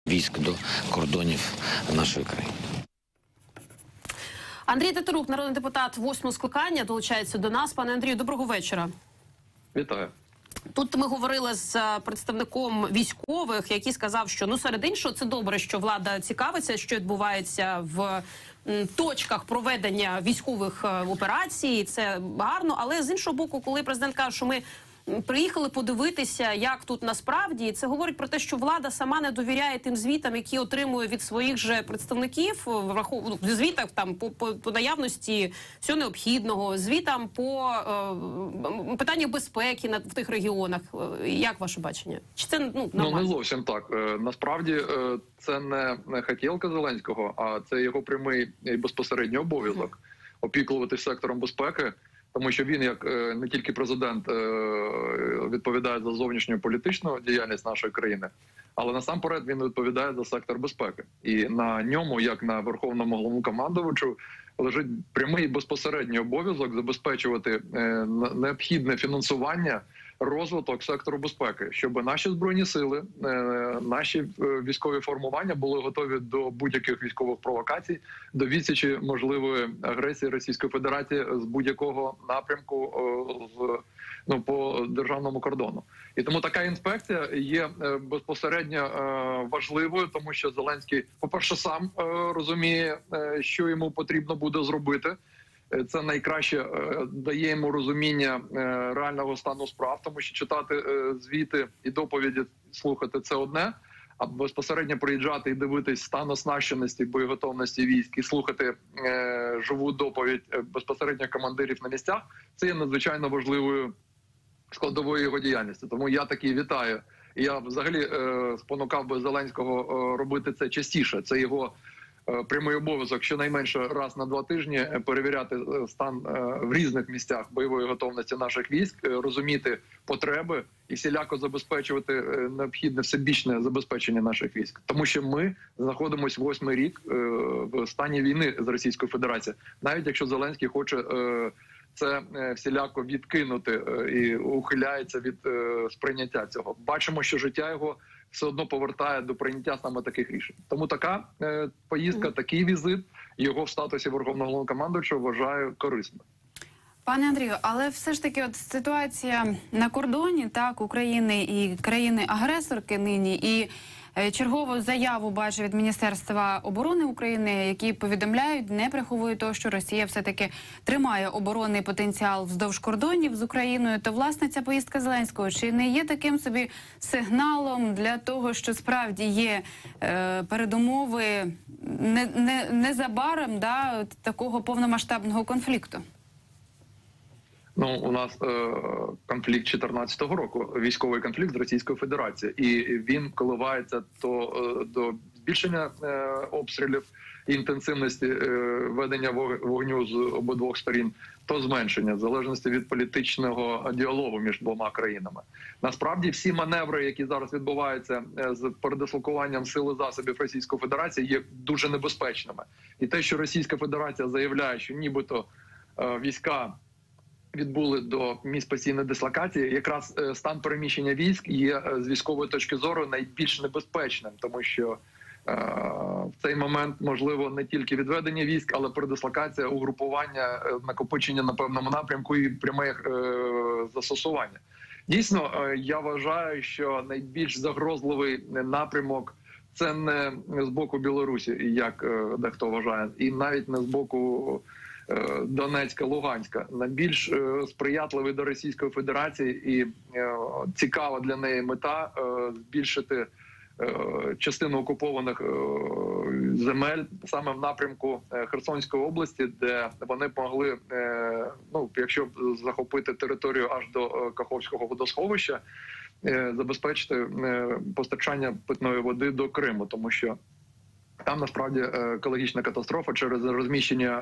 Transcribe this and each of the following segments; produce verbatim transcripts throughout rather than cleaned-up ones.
військ до кордонів нашої країни. Андрій Тетерук, народний депутат восьмого скликання, долучається до нас. Пане Андрію, доброго вечора. Вітаю. Тут ми говорили з представником військових, який сказав, що, ну, серед іншого, це добре, що влада цікавиться, що відбувається в точках проведення військових операцій, це гарно, але з іншого боку, коли президент каже, що ми приїхали подивитися, як тут насправді, це говорить про те, що влада сама не довіряє тим звітам, які отримує від своїх же представників, в звітах там по, по, по наявності всього необхідного, звітам по е, питаннях безпеки на, в тих регіонах. Як ваше бачення? Чи це, ну, нормально? Ну, не зовсім так. Е, насправді, е, це не, не хотілка Зеленського, а це його прямий і безпосередній обов'язок опікуватися сектором безпеки. Тому що він, як не тільки президент, відповідає за зовнішню політичну діяльність нашої країни, але насамперед він відповідає за сектор безпеки. І на ньому, як на Верховному Головнокомандувачу, лежить прямий і безпосередній обов'язок забезпечувати необхідне фінансування, розвиток сектору безпеки, щоб наші збройні сили, наші військові формування були готові до будь-яких військових провокацій, до відсічі можливої агресії Російської Федерації з будь-якого напрямку з, ну, по державному кордону. І тому така інспекція є безпосередньо важливою, тому що Зеленський, по-перше, сам розуміє, що йому потрібно буде зробити. Це найкраще дає йому розуміння реального стану справ, тому що читати звіти і доповіді, слухати – це одне, а безпосередньо приїжджати і дивитись стан оснащеності, боєготовності військ і слухати живу доповідь безпосередньо командирів на місцях – це є надзвичайно важливою складовою його діяльності. Тому я таки вітаю. І я взагалі спонукав би Зеленського робити це частіше. Це його прямий обов'язок щонайменше раз на два тижні перевіряти стан в різних місцях бойової готовності наших військ, розуміти потреби і всіляко забезпечувати необхідне всебічне забезпечення наших військ. Тому що ми знаходимося восьмий рік в стані війни з Російською Федерацією. Навіть якщо Зеленський хоче це всіляко відкинути і ухиляється від сприйняття цього. Бачимо, що життя його все одно повертає до прийняття саме таких рішень. Тому така е, поїздка, такий візит його в статусі Верховного Головнокомандувача вважаю корисним. Пане Андрію, але все ж таки от ситуація на кордоні, так, України і країни-агресорки нині, і е, чергову заяву бачу від Міністерства оборони України, які повідомляють, не приховують того, що Росія все-таки тримає оборонний потенціал вздовж кордонів з Україною, то, власне, ця поїздка Зеленського, чи не є таким собі сигналом для того, що справді є е, передумови не, не, незабаром, да, такого повномасштабного конфликту? Ну, у нас е, конфлікт чотирнадцятого року, військовий конфлікт з Російською Федерацією. І він коливається то е, до збільшення е, обстрілів і інтенсивності е, ведення вогню з обидвох сторін, то зменшення, в залежності від політичного діалогу між двома країнами. Насправді всі маневри, які зараз відбуваються з передислокуванням сил і засобів Російської Федерації, є дуже небезпечними. І те, що Російська Федерація заявляє, що нібито е, війська відбули до місць постійної дислокації, якраз стан переміщення військ є з військової точки зору найбільш небезпечним, тому що е, в цей момент можливо не тільки відведення військ, але передислокація, угрупування, накопичення на певному напрямку і пряме е, застосування. Дійсно, е, я вважаю, що найбільш загрозливий напрямок – це не з боку Білорусі, як е, дехто вважає, і навіть не з боку Донецька, Луганська, найбільш сприятливий до Російської Федерації і цікава для неї мета збільшити частину окупованих земель саме в напрямку Херсонської області, де вони могли, ну, якщо захопити територію аж до Каховського водосховища, забезпечити постачання питної води до Криму, тому що там насправді екологічна катастрофа через розміщення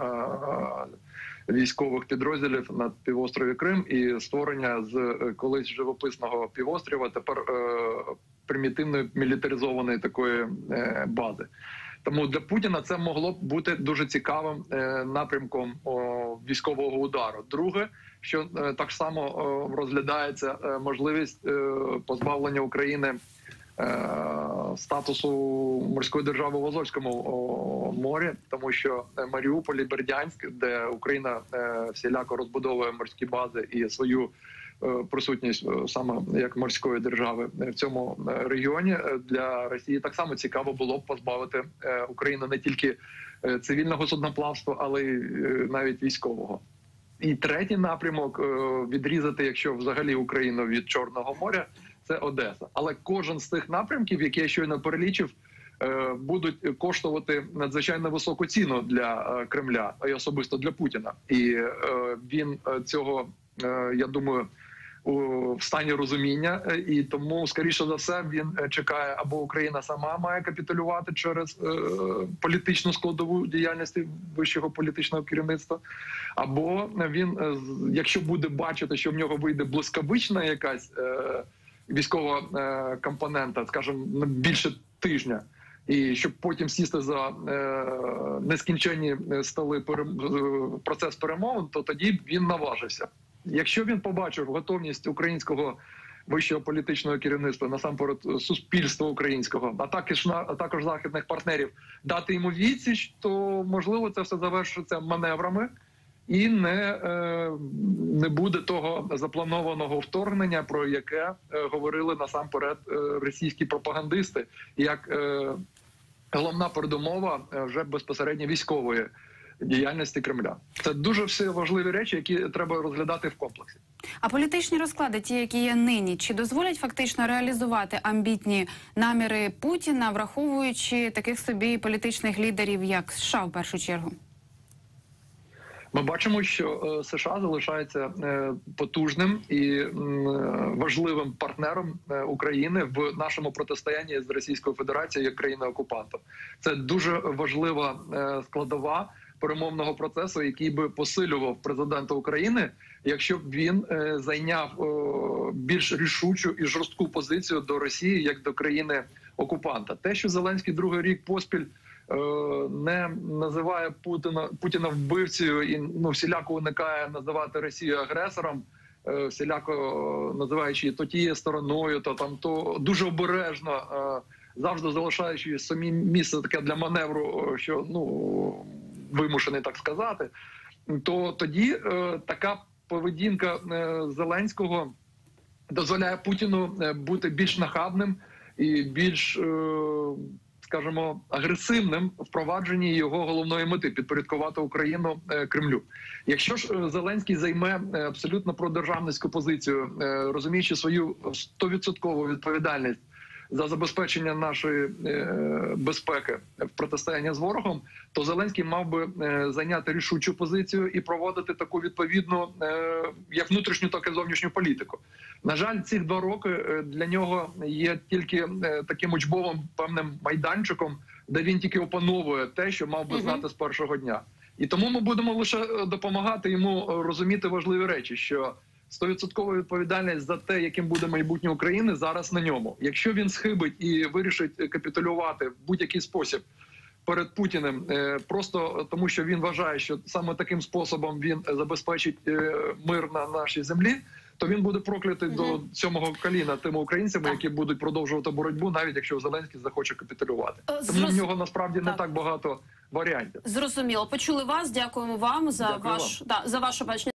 військових підрозділів на півострові Крим і створення з колись живописного півострова тепер примітивної мілітаризованої такої бази. Тому для Путіна це могло б бути дуже цікавим напрямком військового удару. Друге, що так само розглядається можливість позбавлення України статусу морської держави в Азовському морі, тому що Маріуполь і Бердянськ, де Україна всіляко розбудовує морські бази і свою присутність саме як морської держави в цьому регіоні, для Росії так само цікаво було б позбавити Україну не тільки цивільного судноплавства, але й навіть військового. І третій напрямок відрізати, якщо взагалі Україну від Чорного моря, це Одеса. Але кожен з тих напрямків, які я щойно перелічив, будуть коштувати надзвичайно високу ціну для Кремля, і особисто для Путіна. І він цього, я думаю, в стані розуміння, і тому, скоріше за все, він чекає, або Україна сама має капітулювати через е, політичну складову діяльності вищого політичного керівництва, або він, якщо буде бачити, що в нього вийде блискавична якась е, військова е, компонента, скажімо, більше тижня, і щоб потім сісти за е, нескінченні столи перем... процес перемовин, то тоді він наважився. Якщо він побачив готовність українського вищого політичного керівництва, насамперед суспільства українського, а також, а також західних партнерів, дати йому відсіч, то, можливо, це все завершиться маневрами і не, е, не буде того запланованого вторгнення, про яке е, говорили насамперед е, російські пропагандисти, як е, головна передумова е, вже безпосередньо військової діяльності Кремля. Це дуже всі важливі речі, які треба розглядати в комплексі. А політичні розклади, ті, які є нині, чи дозволять фактично реалізувати амбітні наміри Путіна, враховуючи таких собі політичних лідерів, як США в першу чергу? Ми бачимо, що США залишається потужним і важливим партнером України в нашому протистоянні з Російською Федерацією як країною-окупантом. Це дуже важлива складова перемовного процесу, який би посилював президента України, якщо б він е, зайняв е, більш рішучу і жорстку позицію до Росії як до країни-окупанта. Те, що Зеленський другий рік поспіль е, не називає Путіна, Путіна вбивцею і ну, всіляко уникає називати Росію агресором, е, всіляко називаючи то тією стороною, то там то дуже обережно, е, завжди залишаючи самі місце таке для маневру, що ну вимушений так сказати, то тоді е, така поведінка е, Зеленського дозволяє Путіну е, бути більш нахабним і більш, е, скажімо, агресивним в впровадженні його головної мети – підпорядкувати Україну е, Кремлю. Якщо ж е, Зеленський займе е, абсолютно продержавницьку позицію, е, розуміючи свою сто відсотків відповідальність за забезпечення нашої е, безпеки в протистоянні з ворогом, то Зеленський мав би е, зайняти рішучу позицію і проводити таку відповідну е, як внутрішню, так і зовнішню політику. На жаль, ці два роки е, для нього є тільки е, таким учбовим певним майданчиком, де він тільки опановує те, що мав би знати з першого дня. І тому ми будемо лише допомагати йому розуміти важливі речі, що сто відсотків відповідальність за те, яким буде майбутнє України, зараз на ньому. Якщо він схибить і вирішить капітулювати в будь-який спосіб перед Путіним, просто тому що він вважає, що саме таким способом він забезпечить мир на нашій землі, то він буде проклятий угу. до сьомого коліна тими українцями, так. які будуть продовжувати боротьбу, навіть якщо Зеленський захоче капітулювати. Зрозум... Тому в нього насправді так. не так багато варіантів. Зрозуміло. Почули вас. Дякуємо вам за Дякую ваш вам. Да, за ваше бачення.